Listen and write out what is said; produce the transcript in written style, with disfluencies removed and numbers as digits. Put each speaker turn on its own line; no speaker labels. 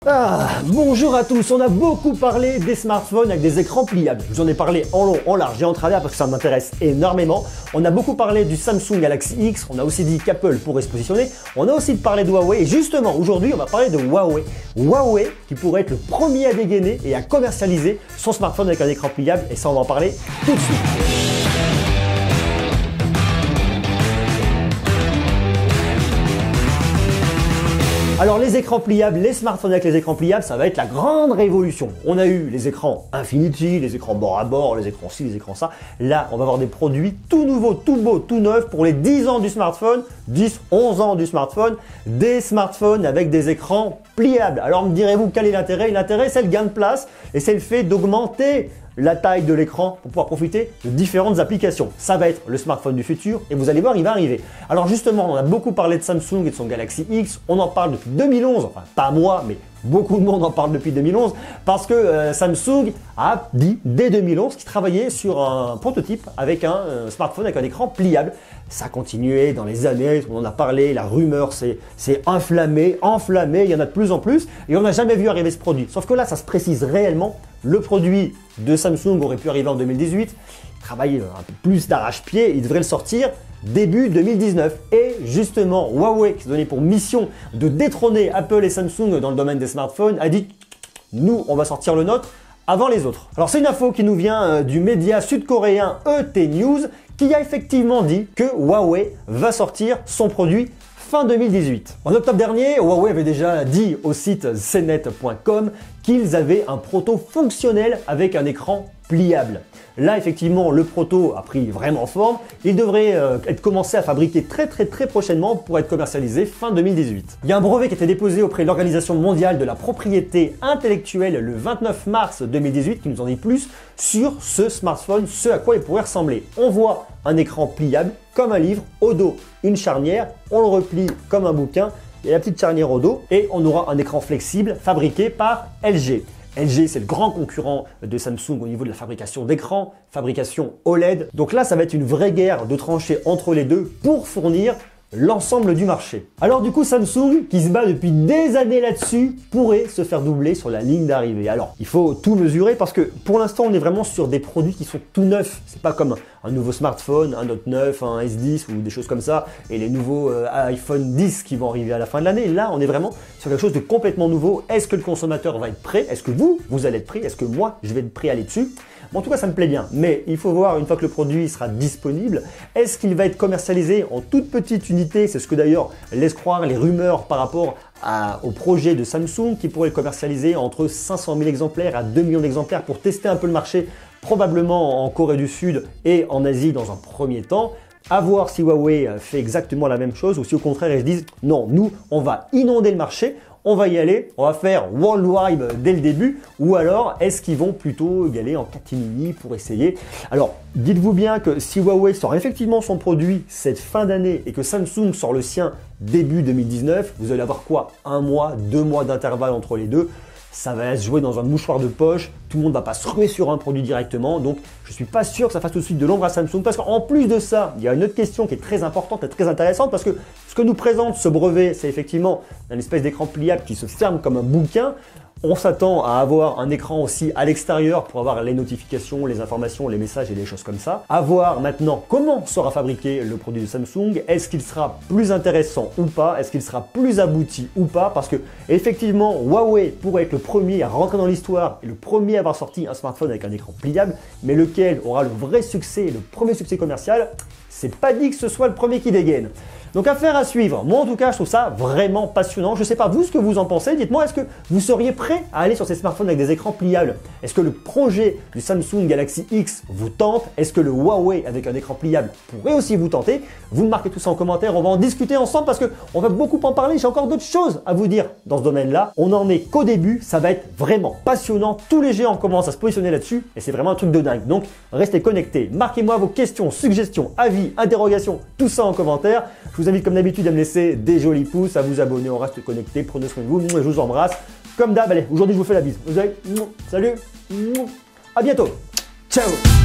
Bonjour à tous, on a beaucoup parlé des smartphones avec des écrans pliables. Je vous en ai parlé en long, en large et en travers parce que ça m'intéresse énormément. On a beaucoup parlé du Samsung Galaxy X, on a aussi dit qu'Apple pourrait se positionner. On a aussi parlé de Huawei et justement aujourd'hui on va parler de Huawei. Huawei qui pourrait être le premier à dégainer et à commercialiser son smartphone avec un écran pliable et ça on va en parler tout de suite. Alors les écrans pliables, les smartphones avec les écrans pliables, ça va être la grande révolution. On a eu les écrans Infinity, les écrans bord à bord, les écrans ci, les écrans ça. Là, on va avoir des produits tout nouveaux, tout beaux, tout neufs pour les 10 ans du smartphone, 10, 11 ans du smartphone, des smartphones avec des écrans pliables. Alors me direz-vous quel est l'intérêt? L'intérêt c'est le gain de place et c'est le fait d'augmenter la taille de l'écran pour pouvoir profiter de différentes applications. Ça va être le smartphone du futur et vous allez voir, il va arriver. Alors justement, on a beaucoup parlé de Samsung et de son Galaxy X. On en parle depuis 2011, enfin pas moi, mais beaucoup de monde en parle depuis 2011 parce que Samsung a dit dès 2011 qu'il travaillait sur un prototype avec un smartphone avec un écran pliable. Ça a continué dans les années, on en a parlé, la rumeur s'est enflammée, il y en a de plus en plus et on n'a jamais vu arriver ce produit. Sauf que là, ça se précise réellement. Le produit de Samsung aurait pu arriver en 2018, travailler un peu plus d'arrache-pied, il devrait le sortir début 2019. Et justement, Huawei, qui s'est donné pour mission de détrôner Apple et Samsung dans le domaine des smartphones, a dit « Nous, on va sortir le nôtre avant les autres ». Alors c'est une info qui nous vient du média sud-coréen ET News, qui a effectivement dit que Huawei va sortir son produit fin 2018. En octobre dernier, Huawei avait déjà dit au site cnet.com qu'ils avaient un proto fonctionnel avec un écran pliable. Là, effectivement, le proto a pris vraiment forme. Il devrait être commencé à fabriquer très prochainement pour être commercialisé fin 2018. Il y a un brevet qui a été déposé auprès de l'Organisation mondiale de la propriété intellectuelle le 29 mars 2018 qui nous en dit plus sur ce smartphone, ce à quoi il pourrait ressembler. On voit un écran pliable comme un livre, au dos une charnière, on le replie comme un bouquin, il y a la petite charnière au dos et on aura un écran flexible fabriqué par LG. LG, c'est le grand concurrent de Samsung au niveau de la fabrication d'écran, fabrication OLED. Donc là, ça va être une vraie guerre de tranchées entre les deux pour fournir l'ensemble du marché. Alors du coup, Samsung, qui se bat depuis des années là-dessus, pourrait se faire doubler sur la ligne d'arrivée. Alors, il faut tout mesurer parce que pour l'instant, on est vraiment sur des produits qui sont tout neufs. C'est pas comme un nouveau smartphone, un Note 9, un S10 ou des choses comme ça, et les nouveaux iPhone 10 qui vont arriver à la fin de l'année. Là, on est vraiment sur quelque chose de complètement nouveau. Est-ce que le consommateur va être prêt? Est-ce que vous allez être prêt? Est-ce que moi, je vais être prêt à aller dessus? Bon, en tout cas, ça me plaît bien, mais il faut voir une fois que le produit sera disponible, est-ce qu'il va être commercialisé en toute petite unité? C'est ce que d'ailleurs laissent croire les rumeurs par rapport au projet de Samsung qui pourrait le commercialiser entre 500 000 exemplaires à 2 millions d'exemplaires pour tester un peu le marché, probablement en Corée du Sud et en Asie dans un premier temps. À voir si Huawei fait exactement la même chose ou si au contraire ils se disent non, nous on va inonder le marché, on va y aller, on va faire worldwide dès le début, ou alors est-ce qu'ils vont plutôt y aller en catimini pour essayer? Alors dites-vous bien que si Huawei sort effectivement son produit cette fin d'année et que Samsung sort le sien début 2019, vous allez avoir quoi? Un mois, 2 mois d'intervalle entre les deux. Ça va se jouer dans un mouchoir de poche, tout le monde ne va pas se ruer sur un produit directement, donc je ne suis pas sûr que ça fasse tout de suite de l'ombre à Samsung, parce qu'en plus de ça, il y a une autre question qui est très importante et très intéressante, parce que ce que nous présente ce brevet, c'est effectivement une espèce d'écran pliable qui se ferme comme un bouquin. On s'attend à avoir un écran aussi à l'extérieur pour avoir les notifications, les informations, les messages et des choses comme ça. À voir maintenant comment sera fabriqué le produit de Samsung. Est-ce qu'il sera plus intéressant ou pas? Est-ce qu'il sera plus abouti ou pas? Parce que effectivement, Huawei pourrait être le premier à rentrer dans l'histoire et le premier à avoir sorti un smartphone avec un écran pliable, mais lequel aura le vrai succès, le premier succès commercial, c'est pas dit que ce soit le premier qui dégaine. Donc affaire à suivre. Moi en tout cas, je trouve ça vraiment passionnant. Je ne sais pas vous ce que vous en pensez. Dites-moi, est-ce que vous seriez prêt à aller sur ces smartphones avec des écrans pliables? Est-ce que le projet du Samsung Galaxy X vous tente? Est-ce que le Huawei avec un écran pliable pourrait aussi vous tenter? Vous me marquez tout ça en commentaire. On va en discuter ensemble parce qu'on va beaucoup en parler. J'ai encore d'autres choses à vous dire dans ce domaine-là. On n'en est qu'au début. Ça va être vraiment passionnant. Tous les géants commencent à se positionner là-dessus et c'est vraiment un truc de dingue. Donc restez connectés. Marquez-moi vos questions, suggestions, avis, interrogations, tout ça en commentaire. Je vous invite comme d'habitude à me laisser des jolis pouces, à vous abonner, on reste connectés, prenez soin de vous, je vous embrasse. Comme d'hab, allez, aujourd'hui je vous fais la bise. Vous savez, salut, à bientôt, ciao.